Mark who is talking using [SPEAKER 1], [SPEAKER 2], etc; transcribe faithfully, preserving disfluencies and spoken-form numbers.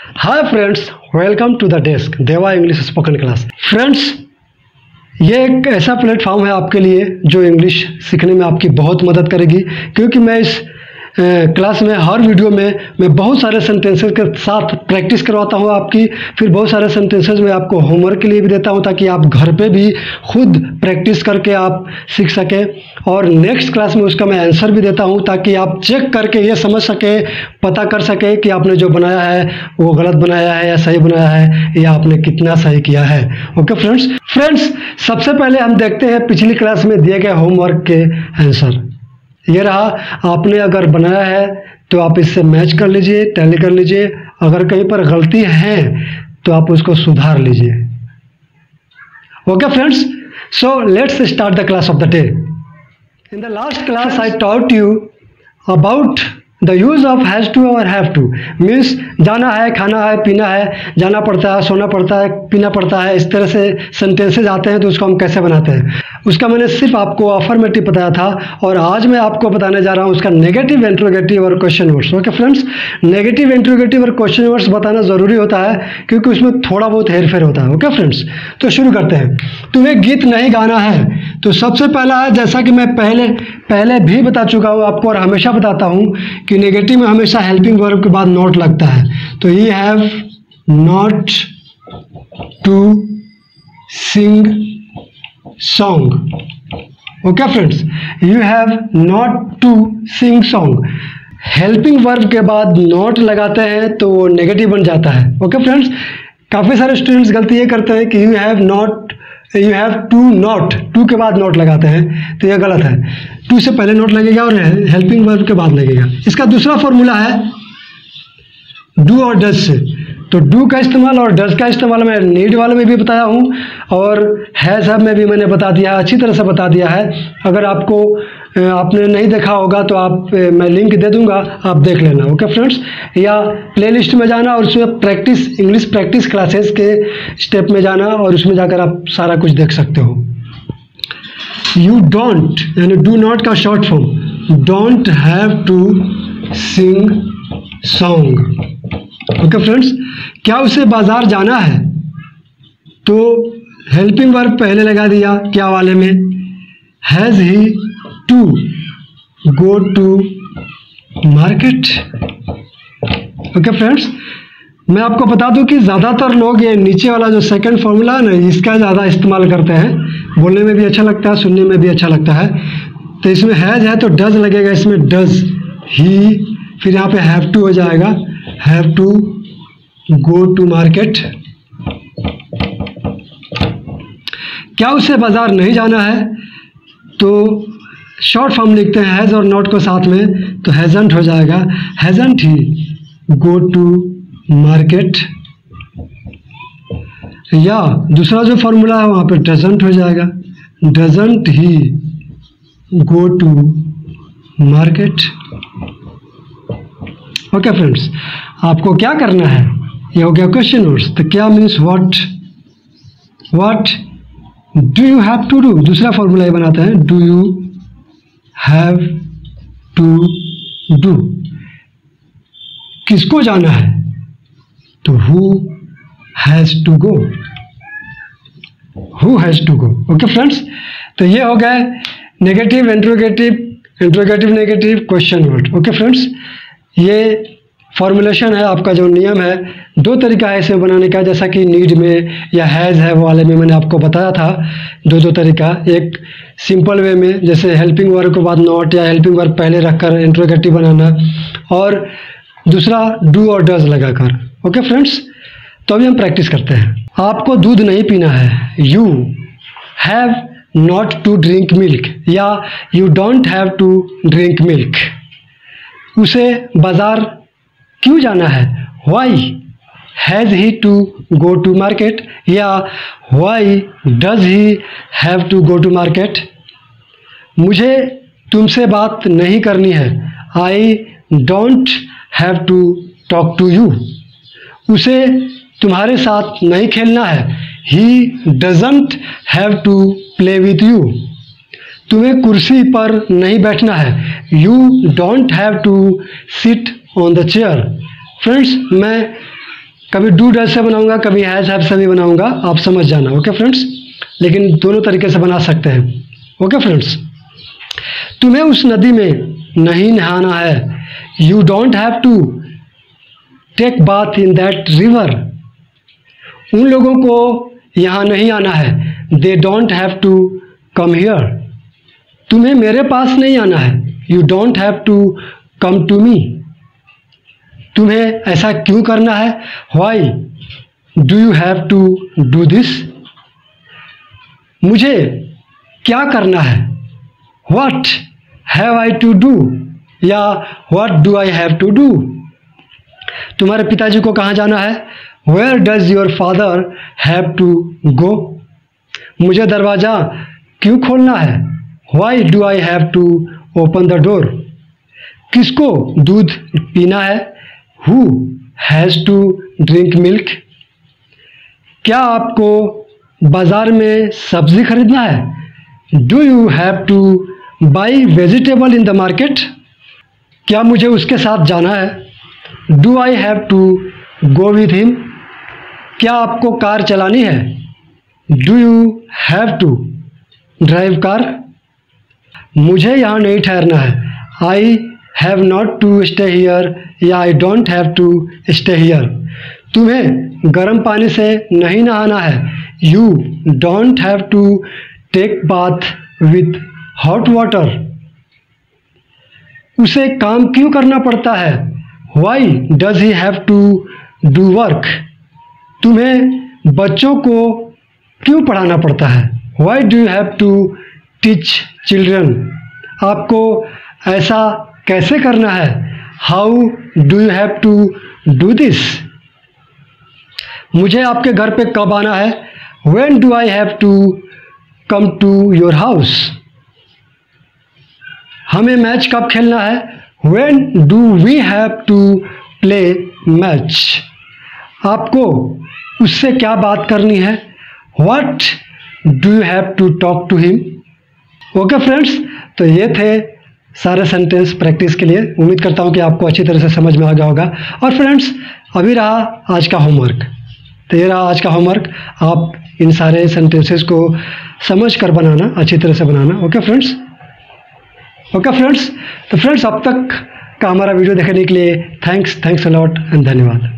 [SPEAKER 1] Hi friends, welcome to the desk Deva English spoken class. Friends, ये एक ऐसा platform है आपके लिए जो इंग्लिश सीखने में आपकी बहुत मदद करेगी, क्योंकि मैं इस क्लास में हर वीडियो में मैं बहुत सारे सेंटेंसेस के साथ प्रैक्टिस करवाता हूँ आपकी। फिर बहुत सारे सेंटेंसेस मैं आपको होमवर्क के लिए भी देता हूँ ताकि आप घर पे भी खुद प्रैक्टिस करके आप सीख सकें, और नेक्स्ट क्लास में उसका मैं आंसर भी देता हूँ ताकि आप चेक करके ये समझ सके, पता कर सके कि आपने जो बनाया है वो गलत बनाया है या सही बनाया है, या आपने कितना सही किया है। ओके फ्रेंड्स फ्रेंड्स सबसे पहले हम देखते हैं पिछली क्लास में दिए गए होमवर्क के आंसर। ये रहा, आपने अगर बनाया है तो आप इससे मैच कर लीजिए, टैली कर लीजिए। अगर कहीं पर गलती है तो आप उसको सुधार लीजिए। Okay friends, so let's start the class of the day. In the last class I taught you about the use of has to और हैव टू। मीन्स जाना है, खाना है, पीना है, जाना पड़ता है, सोना पड़ता है, पीना पड़ता है, इस तरह से सेंटेंसेज आते हैं तो उसको हम कैसे बनाते हैं, उसका मैंने सिर्फ आपको अफर्मेटिव बताया था। और आज मैं आपको बताने जा रहा हूँ उसका नेगेटिव, इंट्रोगेटिव और question words. Okay friends, negative, interrogative और क्वेश्चन वर्ड्स बताना ज़रूरी होता है क्योंकि उसमें थोड़ा बहुत हेर फेर होता है। ओके फ्रेंड्स, तो शुरू करते हैं। तुम्हें गीत नहीं गाना है तो सबसे पहला है, जैसा कि मैं पहले पहले भी बता चुका हूँ आपको और हमेशा बताता हूँ कि नेगेटिव में हमेशा हेल्पिंग वर्ब के बाद नॉट लगता है। तो you have not to sing song. Okay friends, you have not to sing song. Helping verb के बाद नॉट लगाते हैं तो वो नेगेटिव बन जाता है। ओके फ्रेंड्स, काफ़ी सारे स्टूडेंट्स गलती ये करते हैं कि you have not you have to not, to के बाद नॉट लगाते हैं, तो यह गलत है। टू से पहले नॉट लगेगा और हेल्पिंग वर्ब के बाद लगेगा। इसका दूसरा फॉर्मूला है डू और डज से। तो डू का इस्तेमाल और डज का इस्तेमाल मैं नीड वाले में भी बताया हूँ और हैज़ हैव में भी मैंने बता दिया है, अच्छी तरह से बता दिया है। अगर आपको आपने नहीं देखा होगा तो आप मैं लिंक दे दूंगा, आप देख लेना। ओके फ्रेंड्स, या प्लेलिस्ट में जाना और उसमें प्रैक्टिस, इंग्लिश प्रैक्टिस क्लासेस के स्टेप में जाना और उसमें जाकर आप सारा कुछ देख सकते हो। यू डोंट, यानी डू नॉट का short form, don't have to sing song. Okay friends, क्या उसे बाजार जाना है तो हेल्पिंग वर्ब पहले लगा दिया, क्या वाले में, has he to go to market. Okay friends, मैं आपको बता दूं कि ज़्यादातर लोग ये नीचे वाला जो सेकंड फॉर्मूला है ना, इसका ज़्यादा इस्तेमाल करते हैं। बोलने में भी अच्छा लगता है, सुनने में भी अच्छा लगता है। तो इसमें हैज़ है तो डज लगेगा, इसमें डज ही, फिर यहाँ पे हैव टू हो जाएगा, have to go to market. क्या उसे बाजार नहीं जाना है तो शॉर्ट फॉर्म लिखते हैं हैज़ और नॉट को साथ में, तो हैज़ंट हो जाएगा, हैज़ंट ही गो टू मार्केट। या दूसरा जो फॉर्मूला है वहाँ पे डजंट हो जाएगा, doesn't he go to market. Okay friends, आपको क्या करना है, ये हो गया क्वेश्चन वर्ड्स। तो क्या means what, what do you have to do. दूसरा फॉर्मूला ये बनाते हैं, do you have to do. किसको जाना है तो who has to go, who has to go. Okay friends, तो ये हो गए negative, interrogative, interrogative negative, question word. Okay friends, ये फॉर्मुलेशन है आपका, जो नियम है। दो तरीका है इसे बनाने का, जैसा कि नीड में या हैज़ है वाले में मैंने आपको बताया था। दो दो तरीका, एक सिंपल वे में जैसे हेल्पिंग वर्ब के बाद नॉट या हेल्पिंग वर्ब पहले रखकर इंट्रोगेटिव बनाना, और दूसरा डू और डज लगाकर। ओके फ्रेंड्स, तो अभी हम प्रैक्टिस करते हैं। आपको दूध नहीं पीना है, you have not to drink milk, या you don't have to drink milk. उसे बाजार क्यों जाना है, why has he to go to market, या why does he have to go to market. मुझे तुमसे बात नहीं करनी है, I don't have to talk to you. उसे तुम्हारे साथ नहीं खेलना है, he doesn't have to play with you. तुम्हें कुर्सी पर नहीं बैठना है, you don't have to sit on the chair. Friends, मैं कभी डू डज से बनाऊंगा, कभी हैज़ हैव से भी बनाऊंगा, आप समझ जाना। ओके फ्रेंड्स, लेकिन दोनों तरीके से बना सकते हैं। ओके फ्रेंड्स, तुम्हें उस नदी में नहीं नहाना है, you don't have to take bath in that river. उन लोगों को यहाँ नहीं आना है, they don't have to come here. तुम्हें मेरे पास नहीं आना है, you don't have to come to me. तुम्हें ऐसा क्यों करना है, why do you have to do this. मुझे क्या करना है, what have I to do या what do I have to do. तुम्हारे पिताजी को कहाँ जाना है, where does your father have to go. मुझे दरवाज़ा क्यों खोलना है, why do I have to open the door. किसको दूध पीना है, who has to drink milk. क्या आपको बाज़ार में सब्ज़ी खरीदना है, do you have to buy vegetable in the market. क्या मुझे उसके साथ जाना है, do I have to go with him. क्या आपको कार चलानी है, do you have to drive car. मुझे यहाँ नहीं ठहरना है, I have not to stay here या I don't have to stay here. तुम्हें गर्म पानी से नहीं नहाना है, you don't have to take bath with hot water. उसे काम क्यों करना पड़ता है, why does he have to do work. तुम्हें बच्चों को क्यों पढ़ाना पड़ता है, why do you have to teach children. आपको ऐसा कैसे करना है, how do you have to do this. मुझे आपके घर पे कब आना है, when do I have to come to your house. हमें मैच कब खेलना है, when do we have to play match. आपको उससे क्या बात करनी है, what do you have to talk to him. Okay friends, तो ये थे सारे सेंटेंस प्रैक्टिस के लिए। उम्मीद करता हूँ कि आपको अच्छी तरह से समझ में आ गया होगा। और फ्रेंड्स, अभी रहा आज का होमवर्क। तो ये रहा आज का होमवर्क, आप इन सारे सेंटेंसेस को समझ कर बनाना, अच्छी तरह से बनाना। ओके फ्रेंड्स, ओके फ्रेंड्स, तो फ्रेंड्स अब तक का हमारा वीडियो देखने के लिए thanks thanks a lot and धन्यवाद।